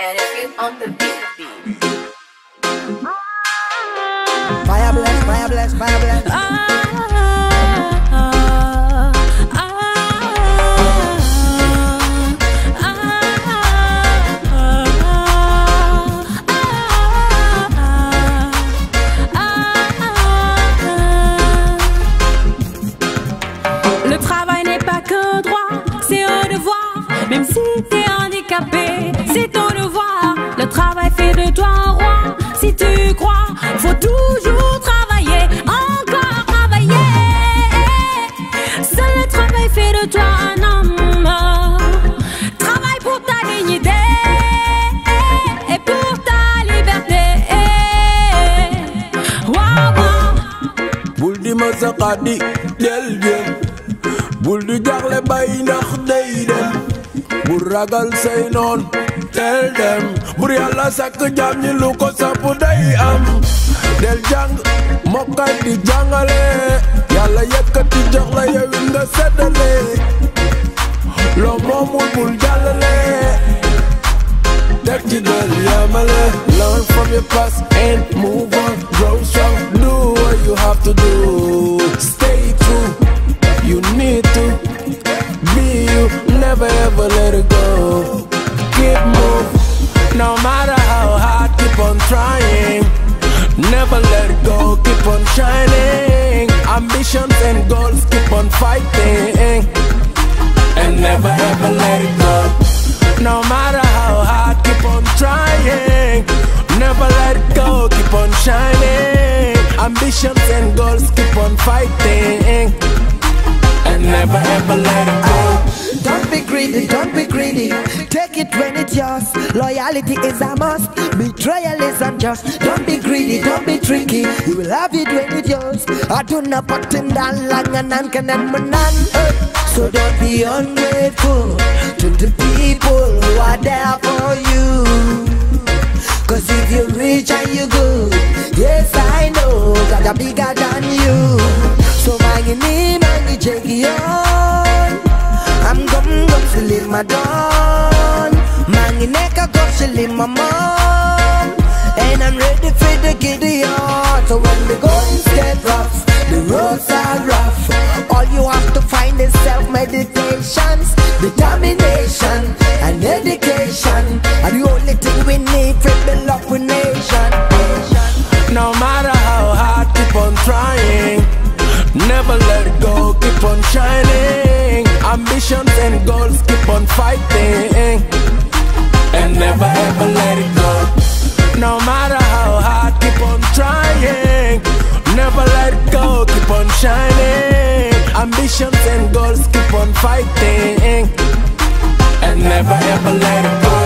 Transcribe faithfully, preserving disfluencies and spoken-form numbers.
And if you on the beat, fire bless, fire bless, fire bless. Ah, ah, ah, ah, Le travail n'est pas qu'un droit, c'est un devoir. Même si t'es handicapé, c'est ton devoir. Le travail fait de toi un roi. Si tu crois, faut toujours travailler, encore travailler. Seul le travail fait de toi un homme. Travaille pour ta dignité et pour ta liberté. Wow, wow. Bul di masakadi del dem, bul di jaxle bay ndax day dem. Bul ragal say noon tell dem, bur Yàlla sàkk jaam ñi lu ko sapp day am. Del jàng mokkal di jàngale, Yàlla yëkkati jox la yow nga seddale. Loo moomul bul jàllale, teg ci del yamale. Learn from your past and move on, grow strong, do what you have to do. Stay true, you need to be you, never ever let it go. Keep moving, no matter how hard, keep on trying. Never let it go, keep on shining. Ambitions and goals, keep on fighting. And never ever let it go. No matter how hard, keep on trying. Never let it go, keep on shining. Ambitions and goals, keep on fighting. And never ever let it go. Don't be greedy, don't be greedy. Take it when it's yours. Loyalty is a must. Betrayal is unjust. Don't be greedy, don't be tricky. You will have it when it's yours. I do not put in down lang and nan can and manan. So don't be ungrateful to the people who are there for you. Cause if you're rich and you're good, yes I know God are bigger than you. So mangi ni mangi check on. I'm gum gum silly my dawn. Mangi neka go silly my mom. And I'm ready for the Gideon. So when the goings get rough, the roads are rough. All you have to find is self-meditations, determination and dedication. And the only thing we need for build up a nation. No matter how hard, keep on trying. Never let it go, keep on shining. Ambitions and goals, keep on fighting. And never ever let it go. No matter how hard, keep on trying. Never let it go, keep on shining. Ambitions and goals, keep on fighting. And never ever let it go.